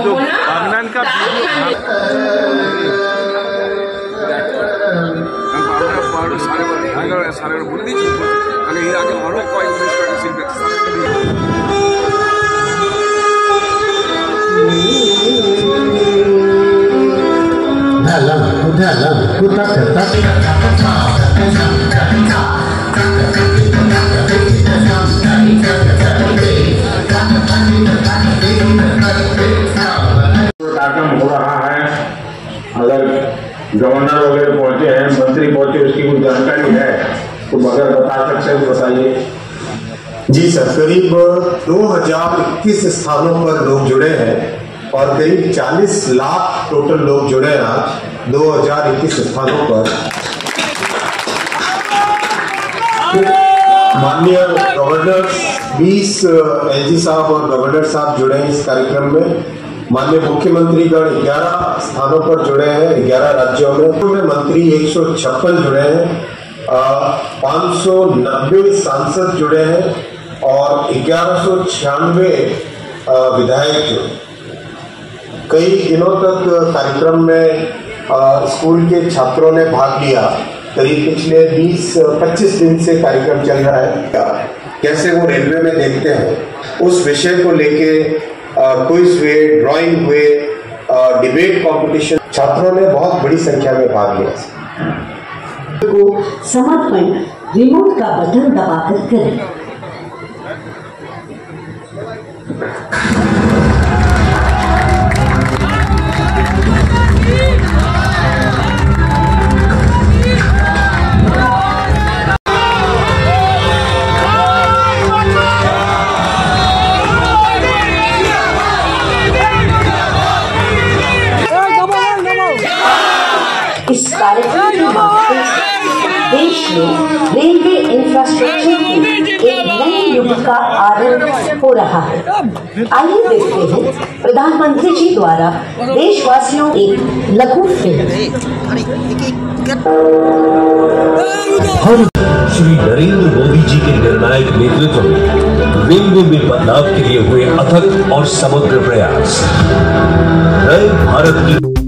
जो बागनान का सारे बोले दीजिए आगे और कार्यक्रम हो रहा है। अगर गवर्नर वगैरह पहुंचे हैं, मंत्री पहुंचे, उसकी कुछ जानकारी है तो अगर बता सकते हैं तो बताइए। जी सर, करीब 2021 स्थानों पर लोग जुड़े हैं और करीब 40 लाख टोटल लोग जुड़े हैं आज 2021 स्थानों पर। माननीय गवर्नर 20 एलजी साहब और गवर्नर साहब जुड़े हैं इस कार्यक्रम में। माननीय मुख्यमंत्रीगण 11 स्थानों पर जुड़े हैं, 11 राज्यों में। मंत्री 156 जुड़े हैं, 590 सांसद जुड़े हैं और 1196 विधायक जुड़े। कई दिनों तक कार्यक्रम में स्कूल के छात्रों ने भाग लिया। करीब पिछले 20-25 दिन से कार्यक्रम चल रहा है। कैसे वो रेलवे में देखते हैं, उस विषय को लेके क्विज हुए, ड्राइंग हुए, डिबेट कंपटीशन, छात्रों ने बहुत बड़ी संख्या में भाग लिया। को समर्पण रिमोट का बटन दबाकर करें। इस कार्यक्रम के माध्यम से देश में रेलवे इंफ्रास्ट्रक्चर की एक नए युग का आरंभ हो रहा है। आइए देखते हैं प्रधानमंत्री जी द्वारा देशवासियों एक लघु फिल्म। श्री नरेंद्र मोदी जी के निर्णायक नेतृत्व में रेलवे में बदलाव के लिए हुए अथक और समग्र प्रयास नए भारत की